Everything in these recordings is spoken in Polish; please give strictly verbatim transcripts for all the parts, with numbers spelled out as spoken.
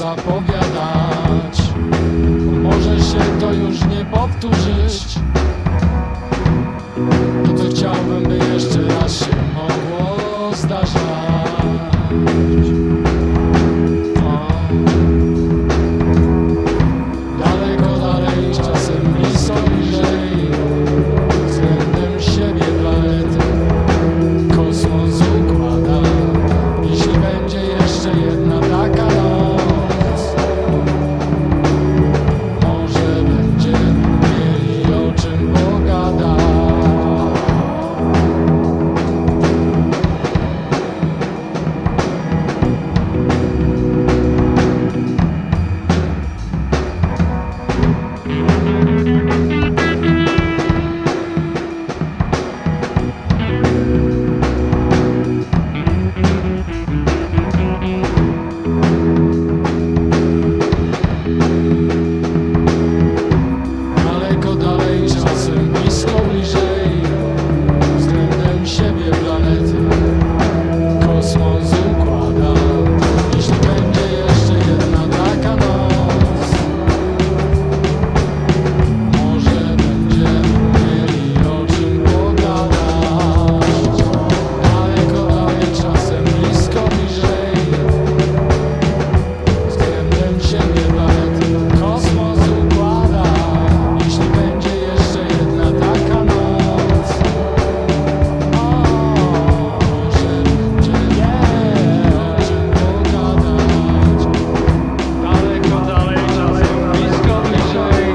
zapowiadać. Może się to już nie powtórzyć. To co chciałbym, by jeszcze raz się mogło zdarzać. Daleko dalej, czasem blisko bliżej, względem siebie planety kosmos układa. Jeśli będzie jeszcze jedna taka noc, może będziemy mieli o czym pogadać. Daleko dalej, czasem blisko bliżej, względem siebie planety kosmos układa. Jeśli będzie jeszcze jedna taka noc, może będziemy mieli o czym pogadać. Daleko dalej, czasem blisko bliżej, względem siebie planety kosmos układa. Jeśli będzie jeszcze jedna taka noc, może będziemy o czym pogadać. Daleko dalej, czasem blisko bliżej,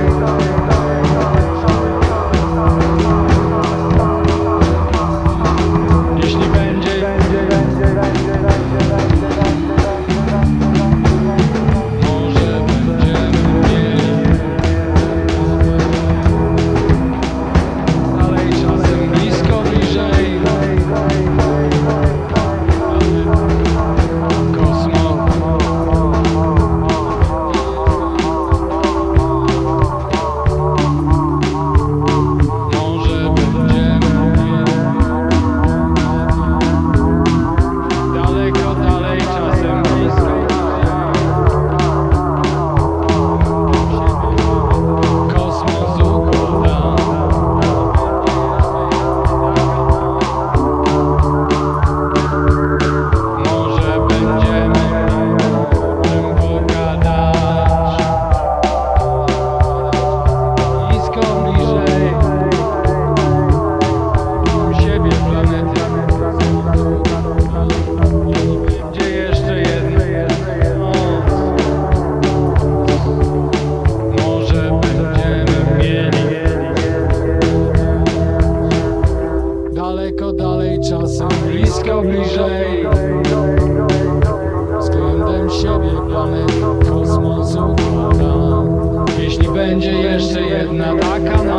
jeśli będzie może będziemy mieli dalej, czasem blisko bliżej, kosmos. Może będziemy mieli daleko dalej, czasem blisko kosmos układa. Może będziemy o czym pogadać. Blisko bliżej siebie planety. Będzie jeszcze jedna noc, może będziemy mieli daleko dalej, czasem blisko bliżej, względem siebie planety kosmos układa. Jeśli będzie jeszcze jedna taka noc,